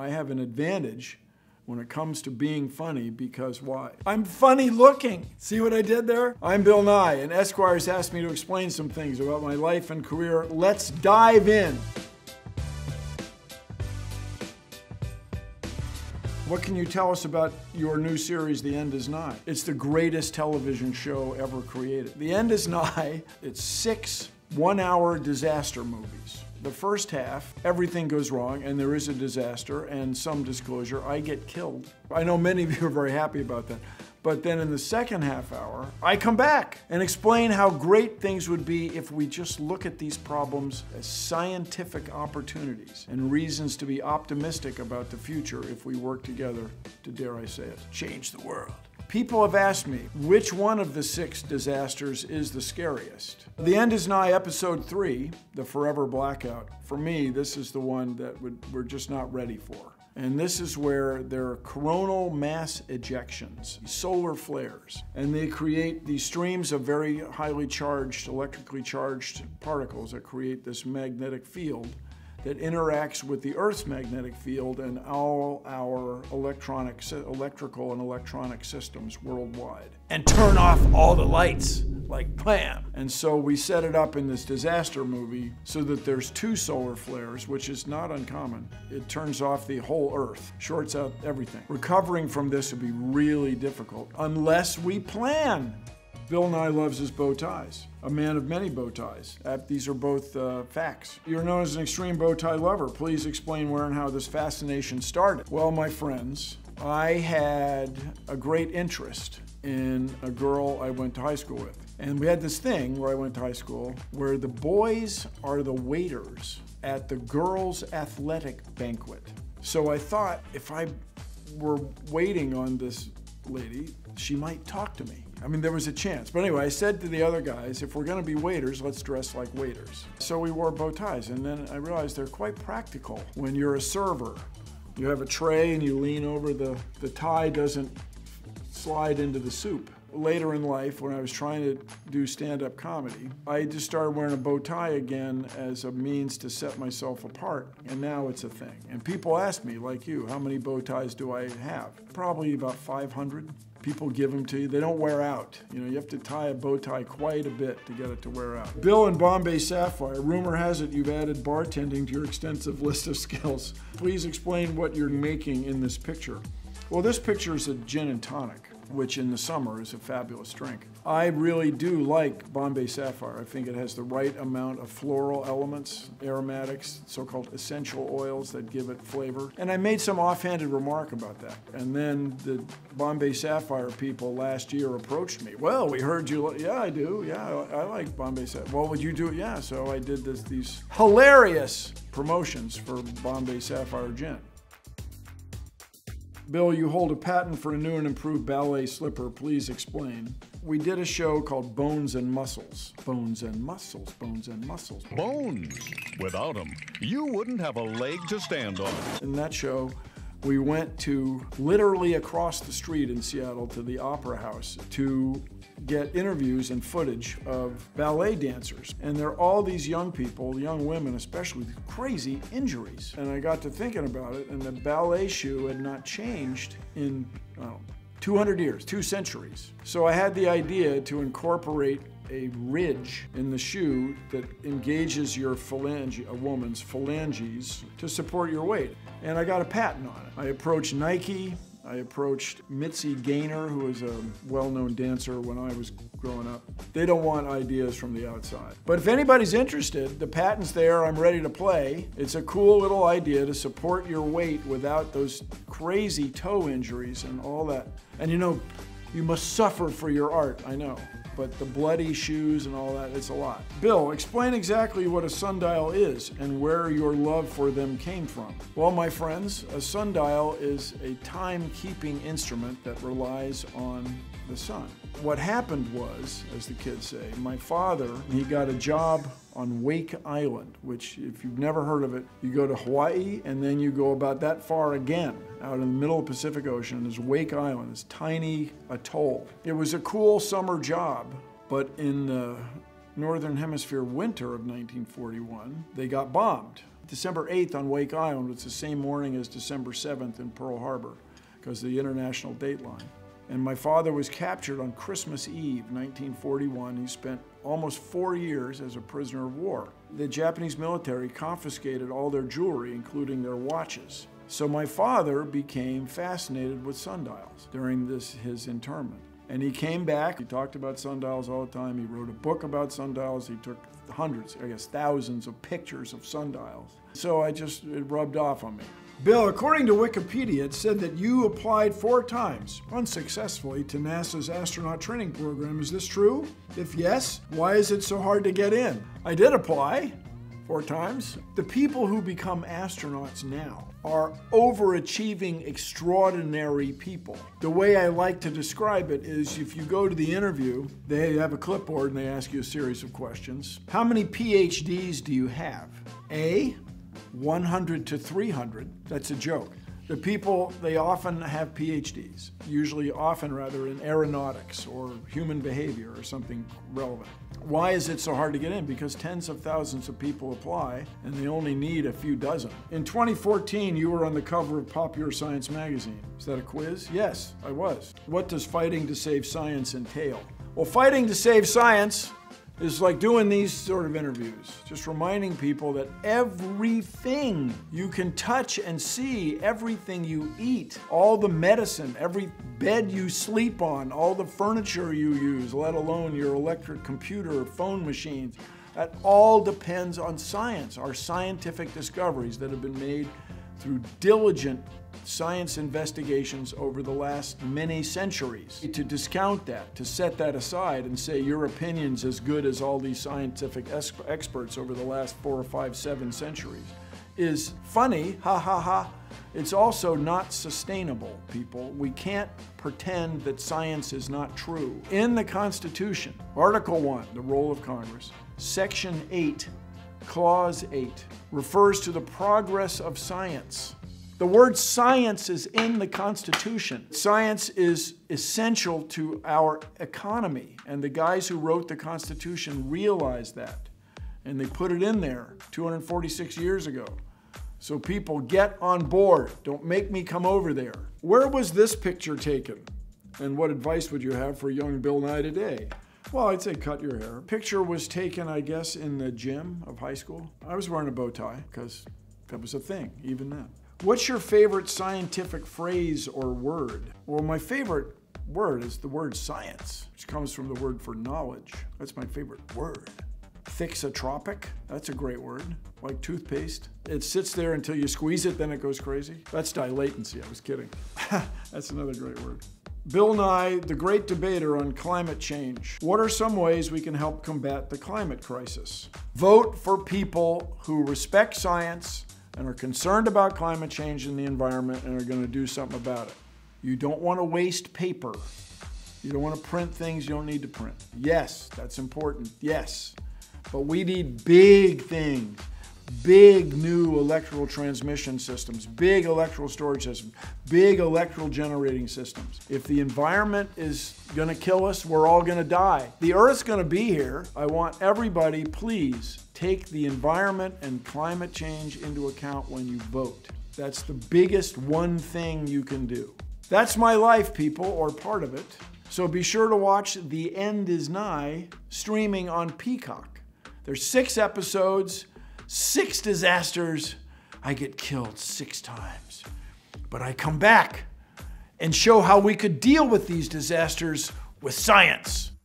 I have an advantage when it comes to being funny, because why? I'm funny looking. See what I did there? I'm Bill Nye, and Esquire's asked me to explain some things about my life and career. Let's dive in. What can you tell us about your new series, The End Is Nigh? It's the greatest television show ever created. The End Is Nigh, it's 6 one-hour disaster movies. The first half, everything goes wrong and there is a disaster and some disclosure, I get killed. I know many of you are very happy about that. But then in the second half hour, I come back and explain how great things would be if we just look at these problems as scientific opportunities and reasons to be optimistic about the future if we work together to, dare I say it, change the world. People have asked me, which one of the 6 disasters is the scariest? The End Is Nigh, Episode 3, The Forever Blackout. For me, this is the one that we're just not ready for. And this is where there are coronal mass ejections, solar flares, and they create these streams of very highly charged, electrically charged particles that create this magnetic field that interacts with the Earth's magnetic field and all our electrical and electronic systems worldwide. And turn off all the lights, like bam. And so we set it up in this disaster movie so that there's 2 solar flares, which is not uncommon. It turns off the whole Earth, shorts out everything. Recovering from this would be really difficult unless we plan. Bill Nye loves his bow ties. A man of many bow ties. These are both facts. You're known as an extreme bow tie lover. Please explain where and how this fascination started. Well, my friends, I had a great interest in a girl I went to high school with. And we had this thing where I went to high school where the boys are the waiters at the girls' athletic banquet. So I thought if I were waiting on this lady, she might talk to me. I mean, there was a chance. But anyway, I said to the other guys, if we're gonna be waiters, let's dress like waiters. So we wore bow ties, and then I realized they're quite practical. When you're a server, you have a tray and you lean over, the tie doesn't slide into the soup. Later in life, when I was trying to do stand-up comedy, I just started wearing a bow tie again as a means to set myself apart, and now it's a thing. And people ask me, like you, how many bow ties do I have? Probably about 500. People give them to you. They don't wear out. You know, you have to tie a bow tie quite a bit to get it to wear out. Bill and Bombay Sapphire, rumor has it you've added bartending to your extensive list of skills. Please explain what you're making in this picture. Well, this picture is a gin and tonic, which in the summer is a fabulous drink. I really do like Bombay Sapphire. I think it has the right amount of floral elements, aromatics, so-called essential oils that give it flavor. And I made some offhanded remark about that. And then the Bombay Sapphire people last year approached me. Well, we heard you, yeah, I do. Yeah, I like Bombay Sapphire. What would you do? Yeah, so I did these hilarious promotions for Bombay Sapphire gin. Bill, you hold a patent for a new and improved ballet slipper. Please explain. We did a show called Bones and Muscles. Bones and muscles, bones and muscles. Bones. Without them, you wouldn't have a leg to stand on. In that show, we went to literally across the street in Seattle to the Opera House to get interviews and footage of ballet dancers. And there are all these young people, young women especially, with crazy injuries. And I got to thinking about it, and the ballet shoe had not changed in, 200 years, 2 centuries. So I had the idea to incorporate a ridge in the shoe that engages your phalange, a woman's phalanges, to support your weight. And I got a patent on it. I approached Nike, I approached Mitzi Gaynor, who was a well-known dancer when I was growing up. They don't want ideas from the outside. But if anybody's interested, the patent's there, I'm ready to play. It's a cool little idea to support your weight without those crazy toe injuries and all that. And you know, you must suffer for your art, I know. But the bloody shoes and all that, it's a lot. Bill, explain exactly what a sundial is and where your love for them came from. Well, my friends, a sundial is a time-keeping instrument that relies on the sun. What happened was, as the kids say, my father, he got a job on Wake Island, which if you've never heard of it, you go to Hawaii and then you go about that far again, out in the middle of the Pacific Ocean is Wake Island, this tiny atoll. It was a cool summer job, but in the Northern Hemisphere winter of 1941, they got bombed. December 8th on Wake Island. It's the same morning as December 7th in Pearl Harbor because of the international date line. And my father was captured on Christmas Eve, 1941. He spent almost 4 years as a prisoner of war. The Japanese military confiscated all their jewelry, including their watches. So my father became fascinated with sundials during his internment. And he came back, he talked about sundials all the time. He wrote a book about sundials. He took hundreds, I guess thousands of pictures of sundials. So it rubbed off on me. Bill, according to Wikipedia, it said that you applied 4 times, unsuccessfully, to NASA's astronaut training program. Is this true? If yes, why is it so hard to get in? I did apply 4 times. The people who become astronauts now are overachieving, extraordinary people. The way I like to describe it is if you go to the interview, they have a clipboard and they ask you a series of questions. How many PhDs do you have? A, 100 to 300. That's a joke. The people, they often have PhDs, often in aeronautics or human behavior or something relevant. Why is it so hard to get in? Because tens of thousands of people apply and they only need a few dozen. In 2014, you were on the cover of Popular Science magazine. Is that a quiz? Yes, I was. What does fighting to save science entail? Well, fighting to save science is like doing these sort of interviews, just reminding people that everything you can touch and see, everything you eat, all the medicine, every bed you sleep on, all the furniture you use, let alone your electric computer or phone machines, that all depends on science, our scientific discoveries that have been made through diligent science investigations over the last many centuries. To discount that, to set that aside and say your opinion's as good as all these scientific experts over the last 4 or 5, 7 centuries is funny, ha ha ha. It's also not sustainable, people. We can't pretend that science is not true. In the Constitution, Article 1, the role of Congress, Section 8, Clause 8, refers to the progress of science. The word science is in the Constitution. Science is essential to our economy, and the guys who wrote the Constitution realized that, and they put it in there 246 years ago. So people, get on board. Don't make me come over there. Where was this picture taken? And what advice would you have for young Bill Nye today? Well, I'd say cut your hair. Picture was taken, I guess, in the gym of high school. I was wearing a bow tie because that was a thing, even then. What's your favorite scientific phrase or word? Well, my favorite word is the word science, which comes from the word for knowledge. That's my favorite word. Thixotropic, that's a great word, like toothpaste. It sits there until you squeeze it, then it goes crazy. That's dilatancy, I was kidding. That's another great word. Bill Nye, the great debater on climate change. What are some ways we can help combat the climate crisis? Vote for people who respect science and are concerned about climate change and the environment and are going to do something about it. You don't want to waste paper. You don't want to print things you don't need to print. Yes, that's important, yes. But we need big things, big new electrical transmission systems, big electrical storage systems, big electrical generating systems. If the environment is going to kill us, we're all going to die. The Earth's going to be here. I want everybody, please, take the environment and climate change into account when you vote. That's the biggest one thing you can do. That's my life, people, or part of it. So be sure to watch The End Is Nigh, streaming on Peacock. There's 6 episodes, 6 disasters. I get killed 6 times. But I come back and show how we could deal with these disasters with science.